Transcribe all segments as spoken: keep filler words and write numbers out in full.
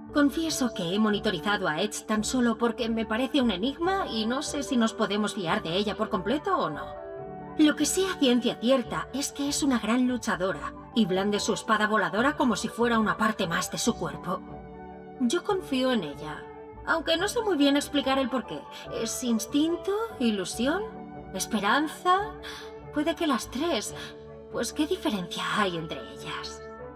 Confieso que he monitorizado a Edge tan solo porque me parece un enigma y no sé si nos podemos fiar de ella por completo o no. Lo que sé a ciencia cierta es que es una gran luchadora y blande su espada voladora como si fuera una parte más de su cuerpo. Yo confío en ella, aunque no sé muy bien explicar el porqué. ¿Es instinto? ¿Ilusión? ¿Esperanza? Puede que las tres. Pues ¿qué diferencia hay entre ellas?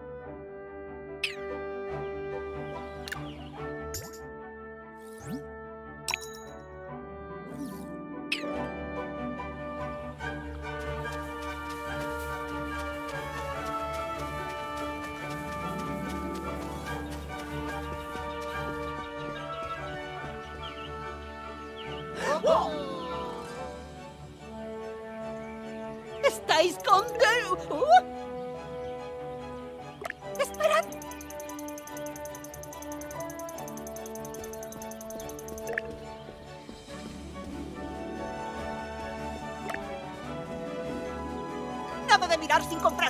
¿Estáis contentos? ¡Esperad! Nada de mirar sin comprar.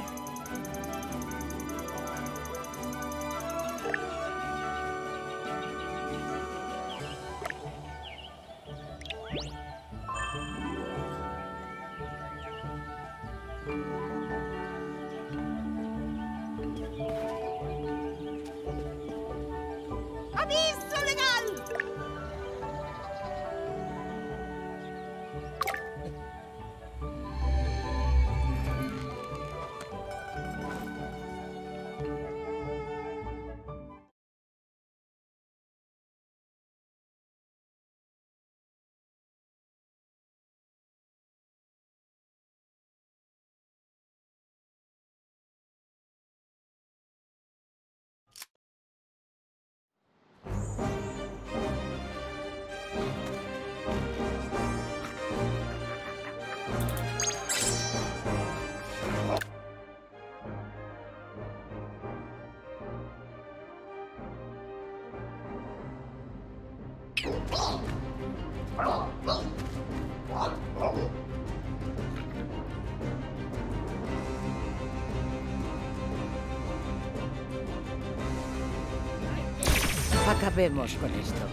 ¡Aviso legal! Acabemos con esto.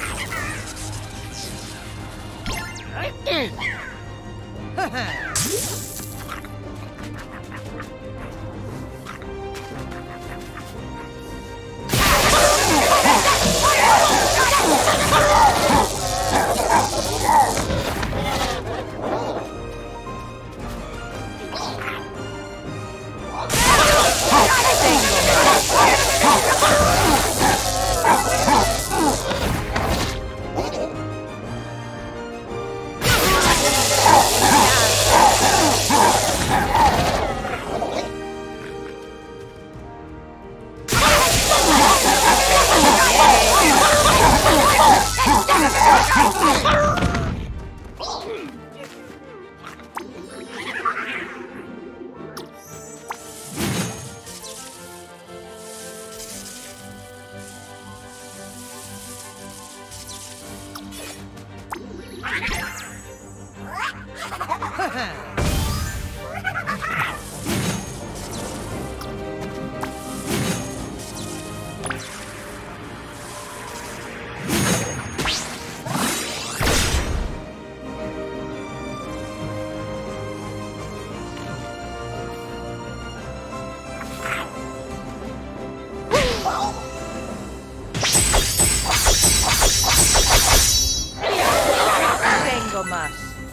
Tengo más.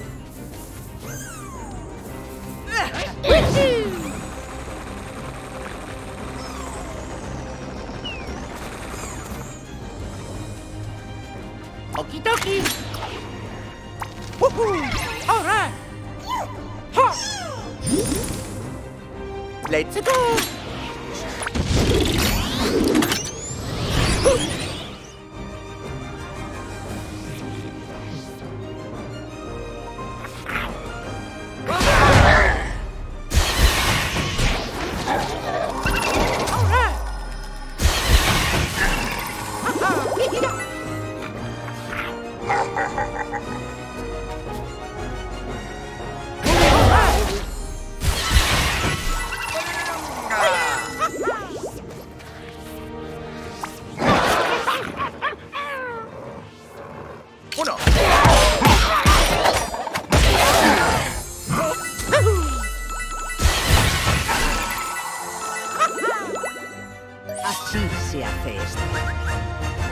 Okidoki. Woohoo! All right. Ha! Let's go. Así se hace esto.